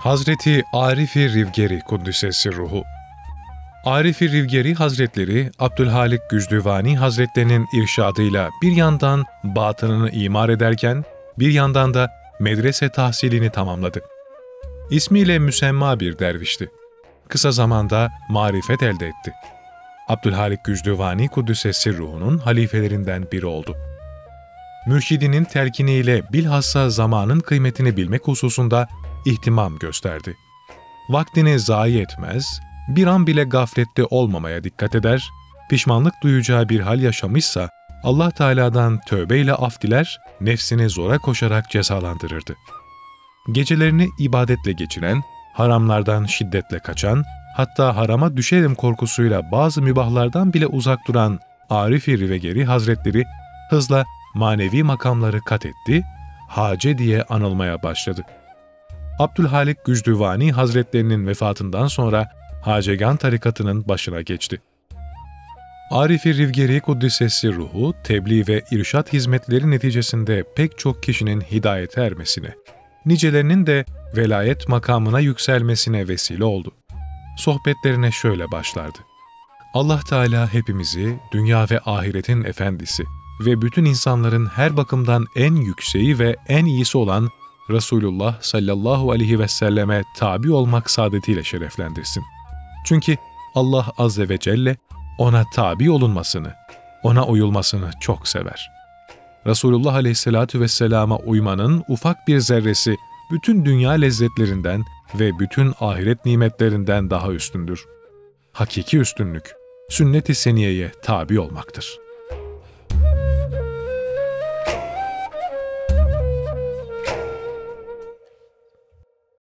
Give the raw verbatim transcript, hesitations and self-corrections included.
Hazreti Arif-i Rivgeri Kuddisesi Ruhu. Arif-i Rivgeri Hazretleri, Abdülhalik Güzdüvani Hazretlerinin irşadıyla bir yandan batınını imar ederken, bir yandan da medrese tahsilini tamamladı. İsmiyle müsemma bir dervişti. Kısa zamanda marifet elde etti. Abdülhalik Güzdüvani Kuddisesi Ruhu'nun halifelerinden biri oldu. Mürşidinin telkiniyle bilhassa zamanın kıymetini bilmek hususunda ihtimam gösterdi. Vaktini zayi etmez, bir an bile gaflette olmamaya dikkat eder, pişmanlık duyacağı bir hal yaşamışsa Allah Teala'dan tövbeyle af diler, nefsini zora koşarak cezalandırırdı. Gecelerini ibadetle geçiren, haramlardan şiddetle kaçan, hatta harama düşerim korkusuyla bazı mübahlardan bile uzak duran Arif-i Rivgeri Hazretleri hızla manevi makamları kat etti, Hace diye anılmaya başladı. Abdülhalik Güzdüvani Hazretlerinin vefatından sonra Hacegan tarikatının başına geçti. Arif-i Rivgeri Kuddisesi Ruhu, tebliğ ve irşat hizmetleri neticesinde pek çok kişinin hidayete ermesine, nicelerinin de velayet makamına yükselmesine vesile oldu. Sohbetlerine şöyle başlardı. Allah Teala hepimizi dünya ve ahiretin efendisi ve bütün insanların her bakımdan en yükseği ve en iyisi olan Resulullah sallallahu aleyhi ve selleme tabi olmak saadetiyle şereflendirsin. Çünkü Allah azze ve celle ona tabi olunmasını, ona uyulmasını çok sever. Resulullah aleyhissalatu vesselama uymanın ufak bir zerresi bütün dünya lezzetlerinden ve bütün ahiret nimetlerinden daha üstündür. Hakiki üstünlük, sünnet-i seniyeye tabi olmaktır.